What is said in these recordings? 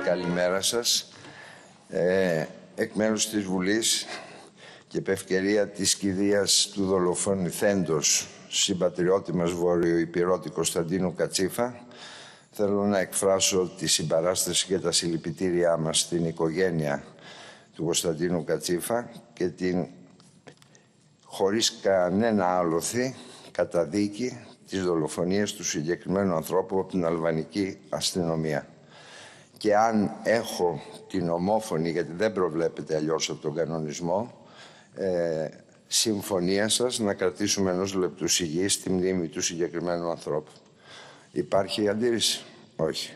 Καλημέρα σας. Εκ μέρους της Βουλής και επ' ευκαιρία της κηδείας του δολοφονηθέντος συμπατριώτη μας Βορειοϊπειρώτη Κωνσταντίνου Κατσίφα, θέλω να εκφράσω τη συμπαράσταση και τα συλληπιτήριά μας στην οικογένεια του Κωνσταντίνου Κατσίφα και την χωρίς κανένα άλοθη καταδίκη της δολοφονίας του συγκεκριμένου ανθρώπου από την αλβανική αστυνομία. Και αν έχω την ομόφωνη, γιατί δεν προβλέπεται αλλιώς από τον κανονισμό, συμφωνία σας να κρατήσουμε ενός λεπτού σιγής στη μνήμη του συγκεκριμένου ανθρώπου. Υπάρχει αντίρρηση? Όχι.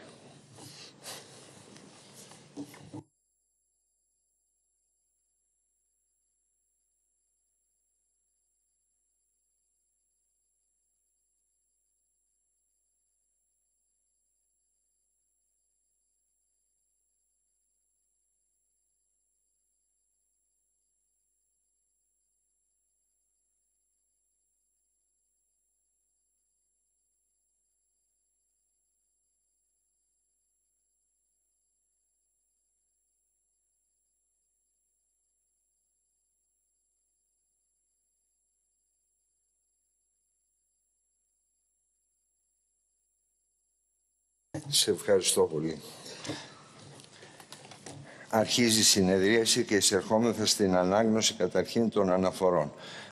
Σε ευχαριστώ πολύ. Αρχίζει η συνεδρίαση και εισερχόμεθα στην ανάγνωση καταρχήν των αναφορών.